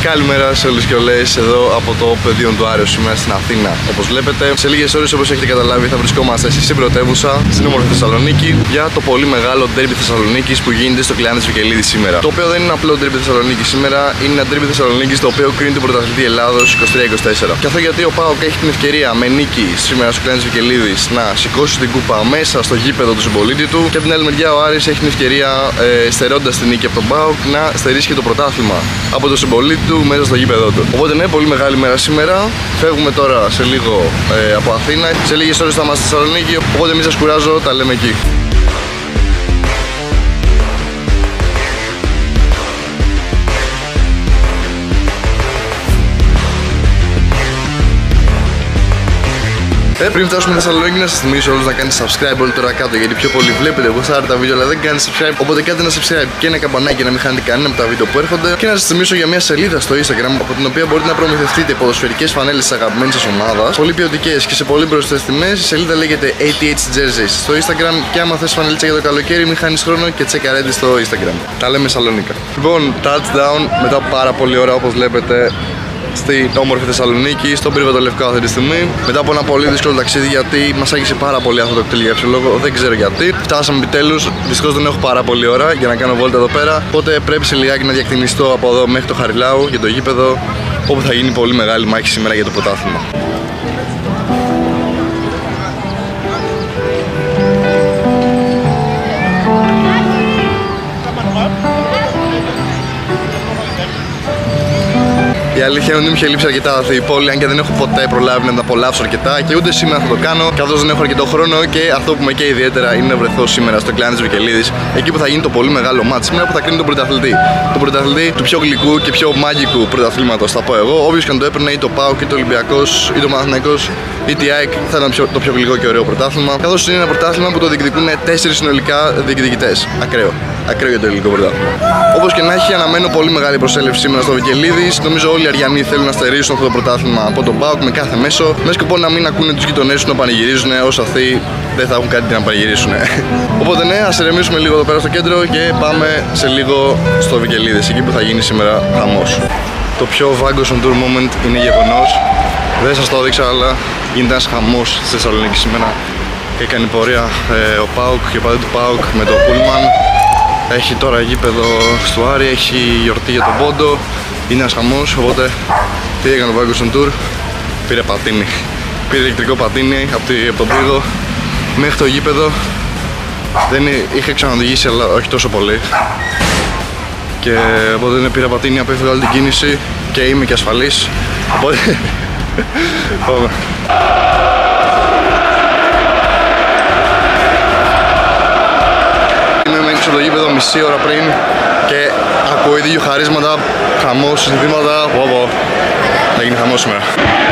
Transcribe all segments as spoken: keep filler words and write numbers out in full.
Καλημέρα σε όλους και όλες εδώ από το πεδίο του Άρεο σήμερα στην Αθήνα. Όπως βλέπετε, σε λίγες ώρες, όπως έχετε καταλάβει, θα βρισκόμαστε στην πρωτεύουσα, στην όμορφη Θεσσαλονίκη, για το πολύ μεγάλο ντέρμπι Θεσσαλονίκης που γίνεται στο Κλεάνης Βικελίδης σήμερα. Το οποίο δεν είναι απλό ντέρμπι Θεσσαλονίκης σήμερα, είναι ένα ντέρμπι Θεσσαλονίκης το οποίο κρίνει τον πρωταθλητή Ελλάδος είκοσι τρία είκοσι τέσσερα. Και αυτό γιατί ο ΠΑΟΚ έχει την ευκαιρία με νίκη σήμερα στο Κλεάνης Βικελίδης να σηκώσει την κούπα μέσα στο γήπεδο του συμπολίτη του. Και από την άλλη μεριά, ο Άρης έχει την ευκαιρία, ε, στερώντας την νίκη από τον ΠΑΟΚ, να στερήσει και το πρωτάθλημα από τον συμπολίτη του μέσα στο γήπεδο του. Οπότε ναι, πολύ μεγάλη μέρα σήμερα. Φεύγουμε τώρα σε λίγο ε, από Αθήνα. Σε λίγες ώρες θα είμαστε στη Θεσσαλονίκη. Οπότε μην σας κουράζω, τα λέμε εκεί. Ε, πριν φτάσουμε στη Θεσσαλονίκη, να σας θυμίσω όλους να κάνετε subscribe όλοι τώρα κάτω, γιατί πιο πολύ βλέπετε εγώ θα τα βίντεο αλλά δεν κάνετε subscribe. Οπότε κάντε ένα subscribe και ένα καμπανάκι να μην χάνετε κανένα από τα βίντεο που έρχονται. Και να σας θυμίσω για μια σελίδα στο Instagram από την οποία μπορείτε να προμηθευτείτε ποδοσφαιρικές φανέλες της αγαπημένης σας ομάδας, πολύ ποιοτικές και σε πολύ μπροστές τιμές. Η σελίδα λέγεται έιτι έιτς Jerseys στο Instagram. Και άμα θες φανελίτσα για το καλοκαίρι, μην χάνεις χρόνο και τσεκαρέτε στο Instagram. Τα λέμε Σαλονίκα. Λοιπόν, touchdown μετά από πάρα πολλή ώρα, όπως βλέπετε, στην όμορφη Θεσσαλονίκη, στον πύργο του Λευκό αυτή τη στιγμή. Μετά από ένα πολύ δύσκολο ταξίδι, γιατί μας άγγιξε πάρα πολύ αυτό το κτίριο για κάποιο λόγο, δεν ξέρω γιατί. Φτάσαμε επιτέλους. Δυστυχώς δεν έχω πάρα πολλή ώρα για να κάνω βόλτα εδώ πέρα. Οπότε πρέπει σε λιγάκι να διακινηστώ από εδώ μέχρι το Χαριλάου για το γήπεδο, όπου θα γίνει πολύ μεγάλη μάχη σήμερα για το πρωτάθλημα. Η αλήθεια είναι ότι μου είχε λείψει αρκετά αυτή η πόλη, αν και δεν έχω ποτέ προλάβει να τα απολαύσω αρκετά και ούτε σήμερα θα το κάνω, καθώς δεν έχω αρκετό χρόνο. Και αυτό που με καίει ιδιαίτερα είναι να βρεθώ σήμερα στο Κλεάνης Βικελίδης, εκεί που θα γίνει το πολύ μεγάλο μάτς σήμερα, που θα κρίνει τον πρωταθλητή. Τον πρωταθλητή του πιο γλυκού και πιο μάγικου πρωταθλήματος, θα πω εγώ. Όποιος και αν το έπαιρνε, ή το ΠΑΟΚ, ή το Ολυμπιακός, ή το Παναθηναϊκός, ή τη ΑΕΚ, θα ήταν πιο, το πιο γλυκό και ωραίο πρωτάθλημα. Καθώς είναι ένα πρωτάθλημα που το διεκδικούν τέσσερις συνολικά διεκδικητές. Ακραίο. Ακραίο για το ελληνικό πρωτάθλημα. Όπως και να έχει, αναμένω πολύ μεγάλη προσέλευση σήμερα στο Βικελίδης. Νομίζω όλοι οι Αριανοί θέλουν να στερήσουν αυτό το πρωτάθλημα από τον ΠΑΟΚ με κάθε μέσο, με σκοπό να μην ακούνε τους γειτονές τους να πανηγυρίζουν, όσο αυτοί δεν θα έχουν κάτι να πανηγυρίσουν. Οπότε ναι, ας ηρεμήσουμε λίγο εδώ πέρα στο κέντρο και πάμε σε λίγο στο Βικελίδης, εκεί που θα γίνει σήμερα χαμός. Το πιο Vagos on Tour moment είναι γεγονός. Δεν σας το έδειξα, αλλά γίνεται ένας χαμός στη Θεσσαλονίκη σήμερα. Έκανε πορεία ε, ο ΠΑΟΚ και ο παδί του ΠΑΟΚ με το Pullman. Έχει τώρα γήπεδο στο Άρη, έχει γιορτή για τον πόντο. Είναι ένας χαμός, οπότε τι έκανε ο Vagos on Tour? Πήρε πατίνι. Πήρε ηλεκτρικό πατίνι από, τη, από τον πύργο μέχρι το γήπεδο. Δεν είχε ξαναδηγήσει, αλλά όχι τόσο πολύ. Και οπότε δεν πήρα πατίνι, απέφυγα όλη την κίνηση και είμαι και ασφαλής. Οπότε πάμε. Είμαι έξω από το γήπεδο μισή ώρα πριν και ακούω ήδη χαρίσματα, χαμός, συνθήματα. Wow, wow. Θα γίνει χαμός σήμερα.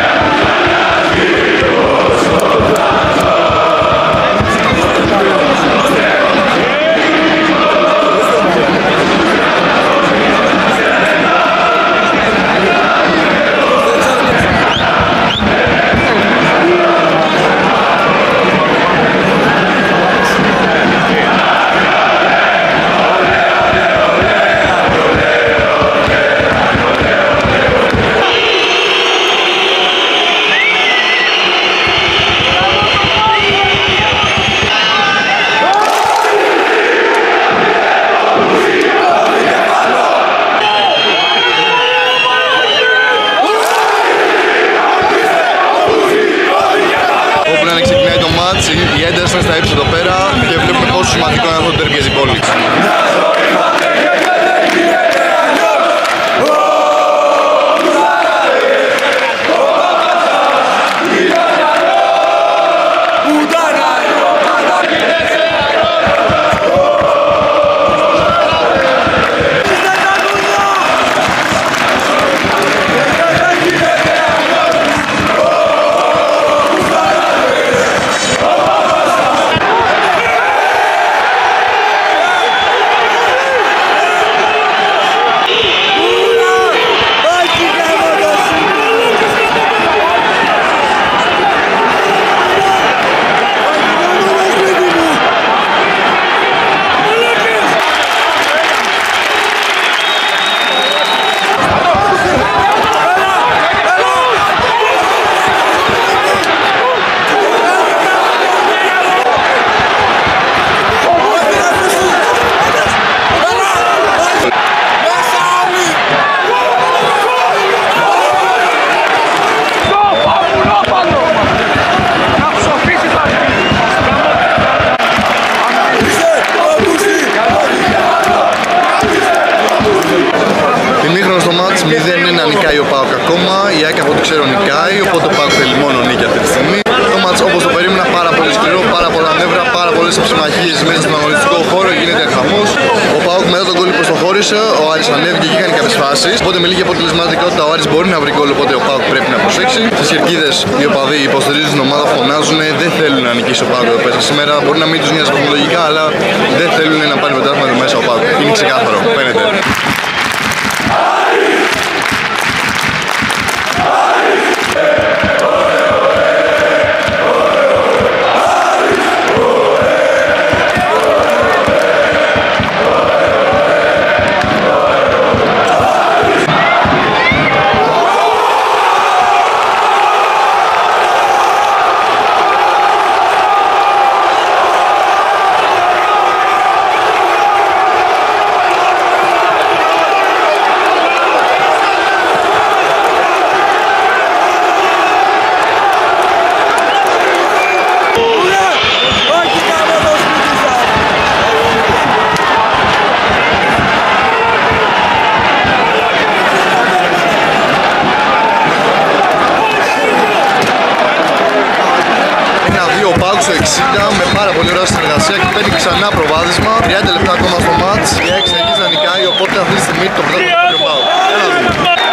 Η ένταση στα ύψη εδώ πέρα και βλέπουμε πόσο σημαντικό είναι αυτό το ντέρμπι για την πόλη. νικάει ο ΠΑΟΚ ακόμα, η ΑΕΚ από ό,τι ξέρω νικάει, οπότε ο ΠΑΟΚ θέλει μόνο νίκη αυτή τη στιγμή. Το μάτς όπως το περίμενα, πάρα πολύ σκληρό, πάρα πολλά νεύρα, πάρα πολλές ψημαχίες μέσα στον αγωνιστικό χώρο, γίνεται χαμός. Ο ΠΑΟΚ μετά τον γκολ προστοχώρησε, ο Άρης ανέβηκε και κάνει κάποιες φάσεις. Οπότε με λίγη αποτελεσματικότητα ο Άρης μπορεί να βρει γκολ, οπότε ο ΠΑΟΚ πρέπει να προσέξει. Στις κερκίδες οι οπαδοί υποστηρίζουν την ομάδα, φωνάζουν, δεν θέλουν να νικήσει ο ΠΑΟΚ εδώ πέρα σήμερα. Μπορεί να μην τους νοιάζει κοσμολογικά, αλλά δεν θέλουν να πάρει πρωτάθλημα εδώ μέσα ο ΠΑΟΚ. Είναι ξεκάθαρο, φαίνεται. Στο εξήντα με πάρα πολύ ωραία συνεργασία και παίρνει ξανά προβάδισμα. τριάντα λεπτά ακόμα στο μάτς. Η ΑΕΚ συνεχίζει να νικάει, οπότε αυτή τη στιγμή το πρωτάθλημα του ΠΑΟΚ. Έλα δούμε.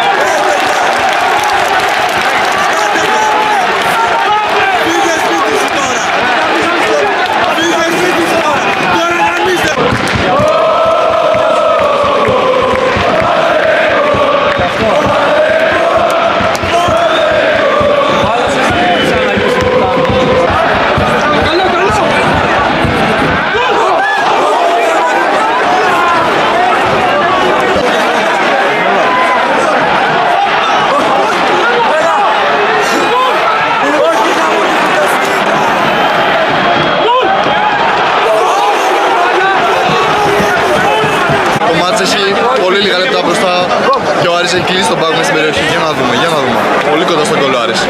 Πολύ λίγα λεπτά μπροστά και ο Άρης έχει κλείσει τον ΠΑΟΚ στην περιοχή. Για να δούμε, για να δούμε. Πολύ κοντά στον γκολ ο Άρης.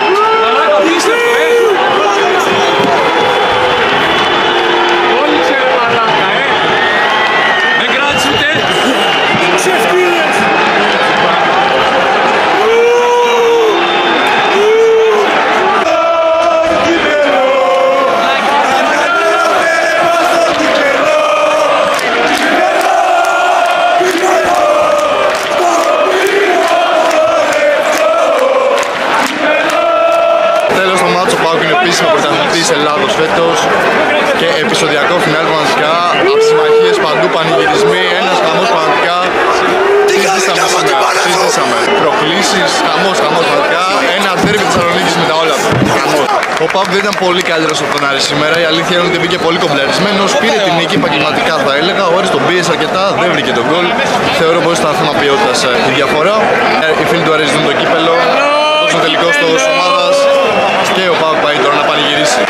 Επίσημα πρωταθλητής Ελλάδος φέτος και επεισοδιακό φινάλ πραγματικά. Αψημαχίες παντού, πανηγυρισμοί, ένας χαμός πραγματικά. Συζητήσαμε σήμερα, συζητήσαμε. Προκλήσεις, χαμός, χαμός πραγματικά. Ένα ντέρμπι Θεσσαλονίκης με τα όλα του. Χαμός. Ο ΠΑΟΚ δεν ήταν πολύ καλύτερος από τον Άρη σήμερα. Η αλήθεια είναι ότι μπήκε πολύ κομπλαρισμένος. Πήρε την νίκη επαγγελματικά, θα έλεγα. Ο Άρης τον πίεσε αρκετά, δεν βρήκε τον γκολ. Θεωρώ πως ήταν θέμα ποιότητας η διαφορά. Οι φίλοι του Άρης δουν το κύπελο. Τόσο τελικό στόχος της ομάδας. Και ο ΠΑΟΚ πάει τώρα να πανηγυρίσει.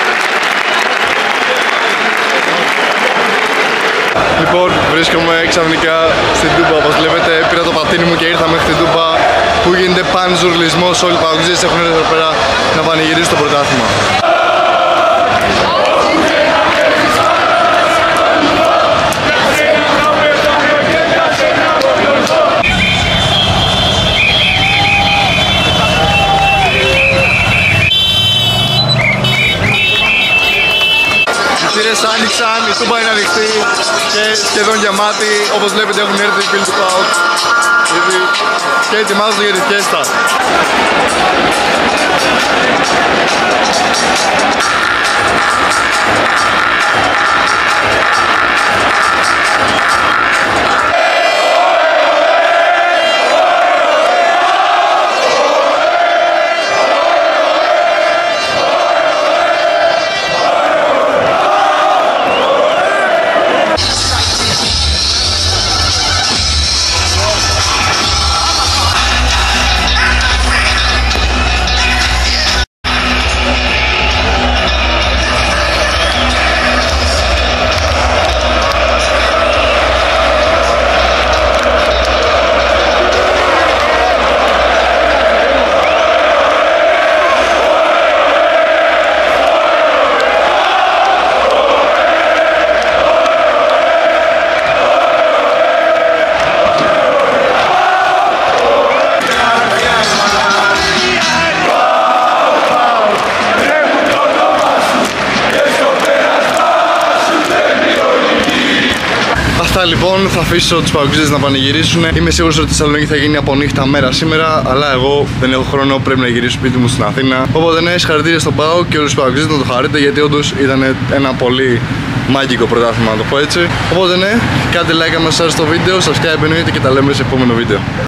Λοιπόν, βρίσκομαι ξαφνικά στην Τούμπα, όπως βλέπετε. Πήρα το πατίνι μου και ήρθα μέχρι την Τούμπα, που γίνεται πανζουρλισμός. Όλοι οι παοκτζίδες έχουν έρθει εδώ πέρα να πανηγυρίσουν το πρωτάθλημα. Άνοιξαν, η Τούμπα είναι ανοιχτή και σχεδόν γεμάτη. Όπως βλέπετε έχουν έρθει οι φίλοι του ΠΑΟΚ και ετοιμάζονται για τη φιέστα. Αυτά λοιπόν, θα αφήσω τους παοξίδες να πανηγυρίσουν. Είμαι σίγουρος ότι η Θεσσαλονίκη θα γίνει από νύχτα μέρα σήμερα, αλλά εγώ δεν έχω χρόνο, πρέπει να γυρίσω σπίτι μου στην Αθήνα. Οπότε ναι, συγχαρητήρια στον ΠΑΟΚ και όλους τους παοξίδες να το χαρείτε, γιατί όντως ήταν ένα πολύ μάγικο πρωτάθλημα, να το πω έτσι. Οπότε ναι, κάντε like αν σας άρεσε το βίντεο, subscribe εννοείται και τα λέμε σε επόμενο βίντεο.